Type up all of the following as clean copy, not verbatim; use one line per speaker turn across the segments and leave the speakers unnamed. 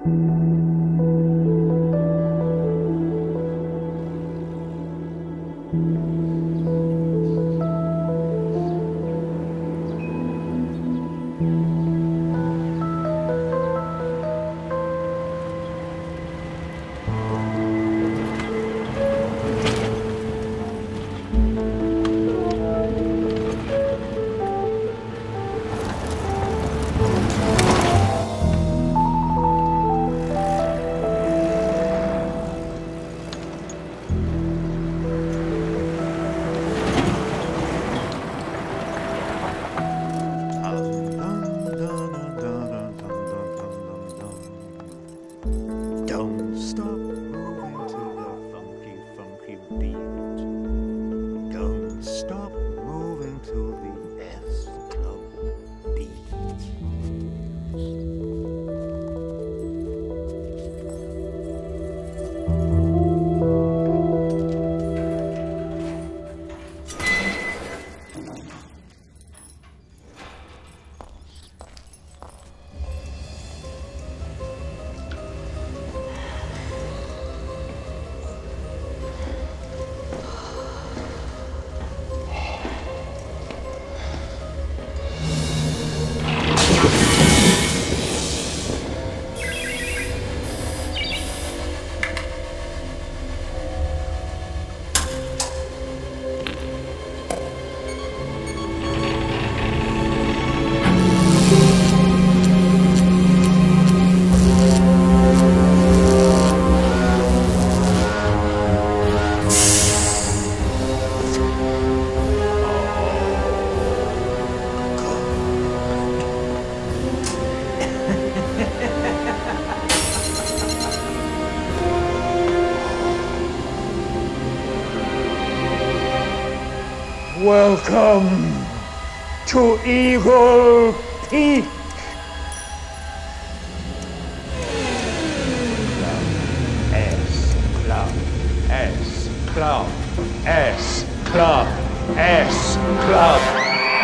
Don't stop moving to the funky, funky beat. Don't stop moving to the S Club beat. Welcome to Eagle Peak. S Club, S Club, S Club, S Club.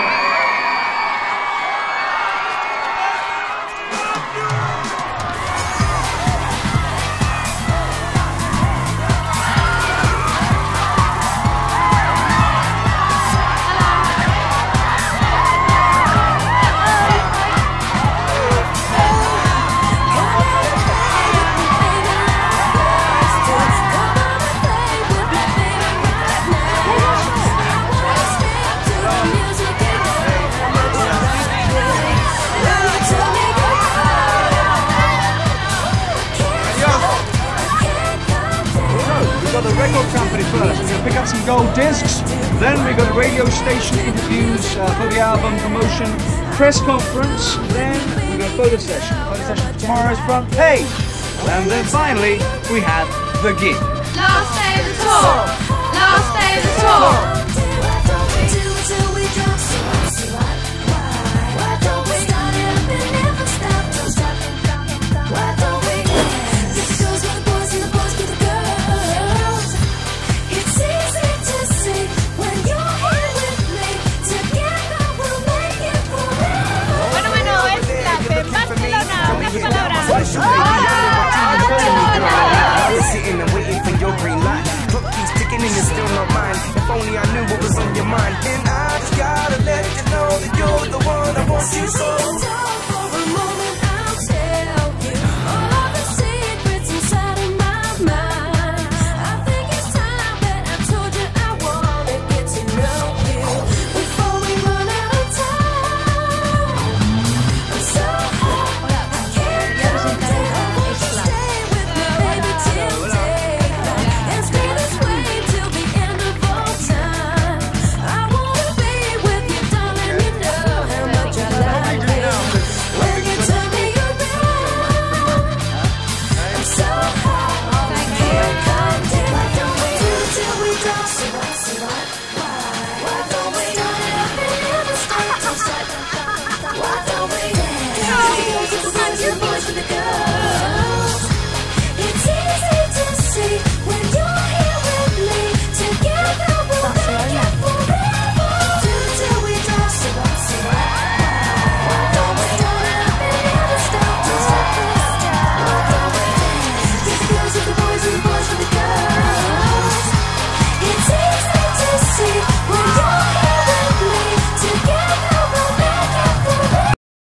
The record company first. We're going to pick up some gold discs, then we've got radio station interviews for the album promotion, press conference, then we've got a photo session for tomorrow's front page, and then finally we have the gig.
Last day of the tour! Last day of the tour!
Sitting and waiting for your green light. Clock keeps ticking and you're still not mine. If only I knew what was on your mind. And I just gotta let you know that you're the one I want you so.